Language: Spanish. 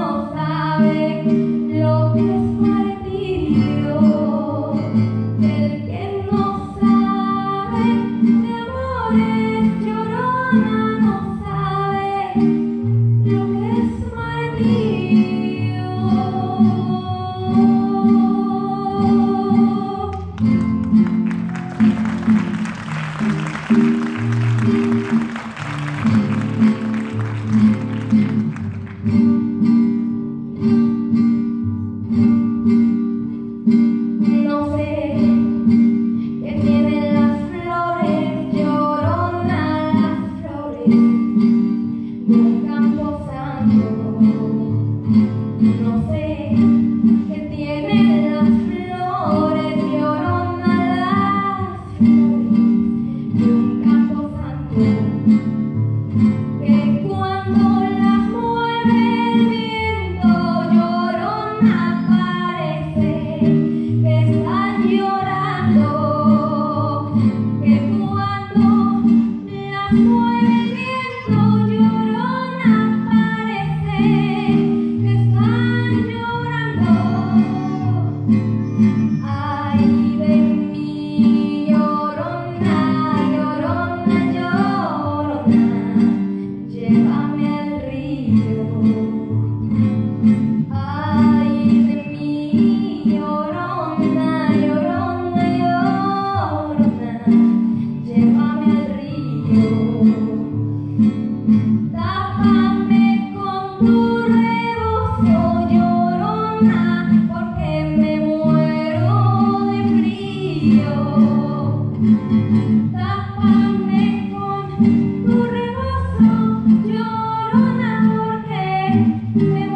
no sabe lo que es martirio. El que no sabe de amores, llorona, no sabe lo que es martirio. No sé qué tienen las flores, llorona, las flores de un campo santo. No sé qué tienen las flores, llorona, las flores de un campo santo, que cuando las mueve el viento, llorona, parece que están llorando, que cuando las mueve el viento, llorona, parece que están llorando. Ay de mí, llorona, llorona, llorona, llévame al río. Ay de mí, llorona, llorona, llorona, llévame al río. Tápame con tu rebozo, llorona, porque me muero de frío. Tápame con tu rebozo, llorona, porque me